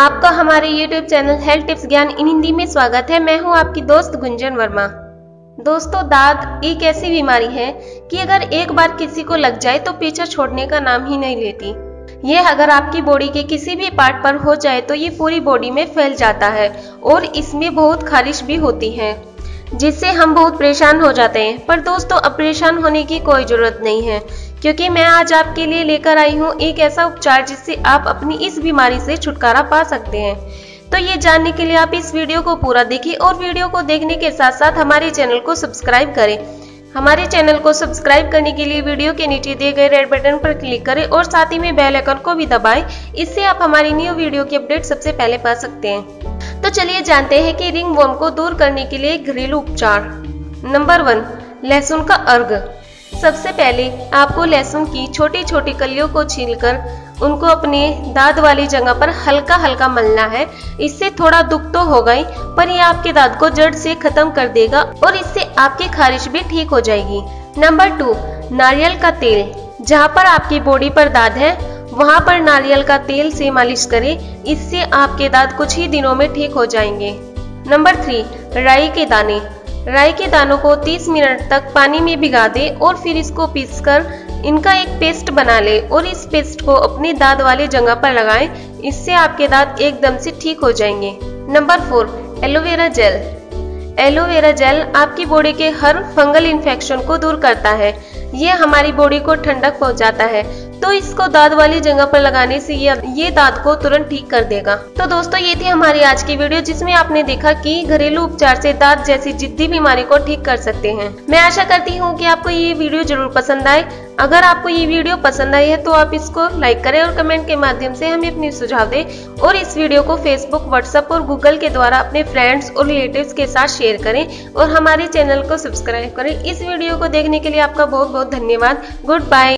आपका हमारे YouTube channel health tips ज्ञान इन हिंदी में स्वागत है। मैं हूं आपकी दोस्त गुंजन वर्मा। दोस्तों, दाद एक ऐसी बीमारी है कि अगर एक बार किसी को लग जाए तो पीछा छोड़ने का नाम ही नहीं लेती। यह अगर आपकी बॉडी के किसी भी पार्ट पर हो जाए तो ये पूरी बॉडी में फैल जाता है और इसमें बहुत खारिश भी होती है, जिससे हम बहुत परेशान हो जाते हैं। पर दोस्तों, अब परेशान होने की कोई जरूरत नहीं है, क्योंकि मैं आज आपके लिए लेकर आई हूँ एक ऐसा उपचार जिससे आप अपनी इस बीमारी से छुटकारा पा सकते हैं। तो ये जानने के लिए आप इस वीडियो को पूरा देखें और वीडियो को देखने के साथ साथ हमारे चैनल को सब्सक्राइब करें। हमारे चैनल को सब्सक्राइब करने के लिए वीडियो के नीचे दिए गए रेड बटन पर क्लिक करें और साथ ही में बेल आइकन को भी दबाएं। इससे आप हमारी न्यू वीडियो की अपडेट सबसे पहले पा सकते हैं। तो चलिए जानते हैं कि रिंगवर्म को दूर करने के लिए घरेलू उपचार। नंबर 1, लहसुन का अर्क। सबसे पहले आपको लहसुन की छोटी छोटी कलियों को छीलकर उनको अपने दांत वाली जगह पर हल्का हल्का मलना है। इससे थोड़ा दुख तो होगा ही, पर यह आपके दांत को जड़ से खत्म कर देगा और इससे आपकी खारिश भी ठीक हो जाएगी। नंबर 2, नारियल का तेल। जहाँ पर आपकी बॉडी पर दांत है वहाँ पर नारियल का तेल से मालिश करें। इससे आपके दांत कुछ ही दिनों में ठीक हो जाएंगे। नंबर 3, राई के दाने। राई के दानों को 30 मिनट तक पानी में भिगा दें और फिर इसको पीसकर इनका एक पेस्ट बना लें और इस पेस्ट को अपने दांत वाली जगह पर लगाएं। इससे आपके दांत एकदम से ठीक हो जाएंगे। Number 4, aloe vera gel. Aloe vera gel आपकी बॉडी के हर फंगल इन्फेक्शन को दूर करता है। यह हमारी बॉडी को ठंडक पहुंचाता है, तो इसको दांत वाली जगह पर लगाने से ये दांत को तुरंत ठीक कर देगा। तो दोस्तों, ये थी हमारी आज की वीडियो, जिसमें आपने देखा कि घरेलू उपचार से दांत जैसी जिद्दी बीमारी को ठीक कर सकते हैं। मैं आशा करती हूँ कि आपको ये वीडियो जरूर पसंद आए। अगर आपको ये वीडियो पसंद आई है तो आप इसको लाइक करें और कमेंट के माध्यम से हमें अपनी सुझाव दें और इस वीडियो को फेसबुक, व्हाट्सएप और गूगल के द्वारा अपने फ्रेंड्स और रिलेटिव्स के साथ शेयर करें और हमारे चैनल को सब्सक्राइब करें। इस वीडियो को देखने के लिए आपका बहुत बहुत धन्यवाद। Good bye.